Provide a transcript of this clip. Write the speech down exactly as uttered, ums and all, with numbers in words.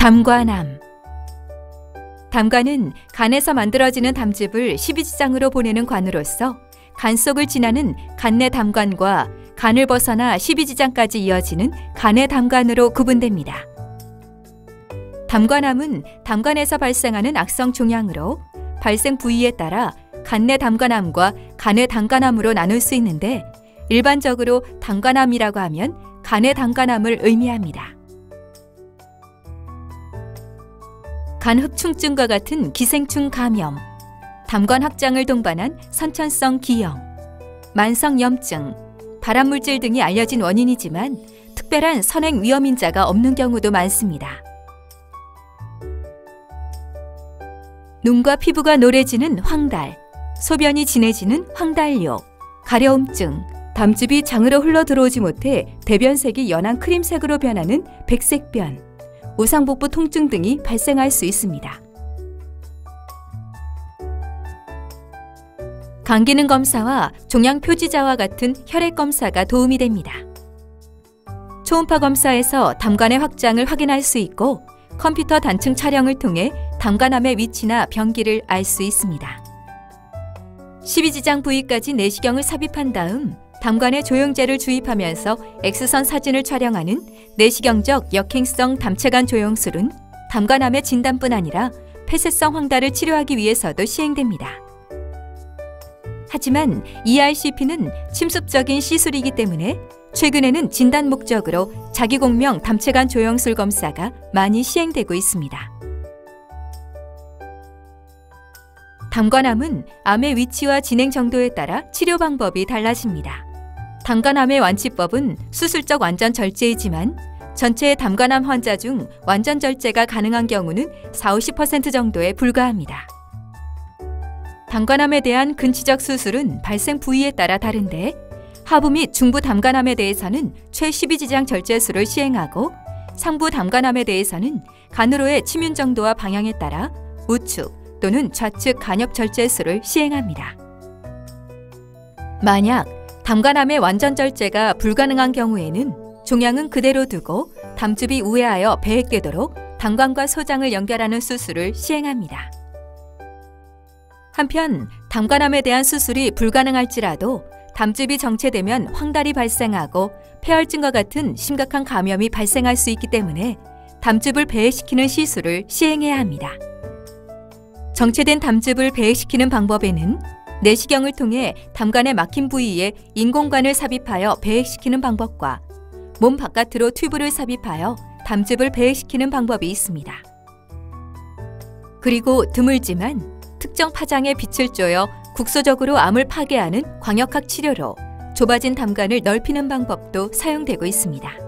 담관암. 담관은 간에서 만들어지는 담즙을 십이지장으로 보내는 관으로서 간 속을 지나는 간내 담관과 간을 벗어나 십이지장까지 이어지는 간의 담관으로 구분됩니다. 담관암은 담관에서 발생하는 악성 종양으로 발생 부위에 따라 간내 담관암과 간의 담관암으로 나눌 수 있는데, 일반적으로 담관암이라고 하면 간의 담관암을 의미합니다. 간흡충증과 같은 기생충 감염, 담관 확장을 동반한 선천성 기형, 만성염증, 발암물질 등이 알려진 원인이지만 특별한 선행 위험인자가 없는 경우도 많습니다. 눈과 피부가 노래지는 황달, 소변이 진해지는 황달료, 가려움증, 담즙이 장으로 흘러 들어오지 못해 대변색이 연한 크림색으로 변하는 백색변, 오상복부 통증 등이 발생할 수 있습니다. 간기능 검사와 종양 표지자와 같은 혈액 검사가 도움이 됩니다. 초음파 검사에서 담관의 확장을 확인할 수 있고, 컴퓨터 단층 촬영을 통해 담관암의 위치나 병기를 알 수 있습니다. 십이지장 부위까지 내시경을 삽입한 다음 담관에 조영제를 주입하면서 X선 사진을 촬영하는 내시경적 역행성 담체간 조영술은 담관암의 진단뿐 아니라 폐쇄성 황달을 치료하기 위해서도 시행됩니다. 하지만 이알씨피는 침습적인 시술이기 때문에 최근에는 진단 목적으로 자기공명 담체간 조영술 검사가 많이 시행되고 있습니다. 담관암은 암의 위치와 진행 정도에 따라 치료 방법이 달라집니다. 담관암의 완치법은 수술적 완전 절제이지만 전체 담관암 환자 중 완전 절제가 가능한 경우는 사오십 퍼센트 정도에 불과합니다. 담관암에 대한 근치적 수술은 발생 부위에 따라 다른데, 하부 및 중부 담관암에 대해서는 최십이지장 절제술을 시행하고, 상부 담관암에 대해서는 간으로의 침윤 정도와 방향에 따라 우측 또는 좌측 간엽 절제술을 시행합니다. 만약 담관암의 완전 절제가 불가능한 경우에는 종양은 그대로 두고 담즙이 우회하여 배에 꿰도록 담관과 소장을 연결하는 수술을 시행합니다. 한편 담관암에 대한 수술이 불가능할지라도 담즙이 정체되면 황달이 발생하고 폐혈증과 같은 심각한 감염이 발생할 수 있기 때문에 담즙을 배회시키는 시술을 시행해야 합니다. 정체된 담즙을 배회시키는 방법에는 내시경을 통해 담관의 막힌 부위에 인공관을 삽입하여 배회시키는 방법과 몸 바깥으로 튜브를 삽입하여 담즙을 배회시키는 방법이 있습니다. 그리고 드물지만 특정 파장에 빛을 쬐어 국소적으로 암을 파괴하는 광역학 치료로 좁아진 담관을 넓히는 방법도 사용되고 있습니다.